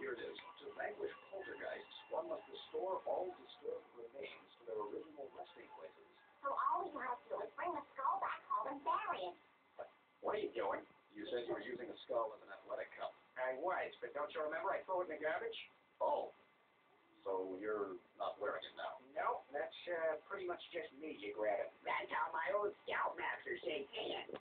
here it is. To vanquish poltergeists, one must restore all disturbed remains to their original resting places. So all we gotta do is bring the skull back home and bury it. What are you doing? You said you were using the skull as an athletic cup. I was, but don't you remember I threw it in the garbage? Oh. So you're not wearing it now? No, that's pretty much just me you grab it. That's how my old scoutmaster shakes hands.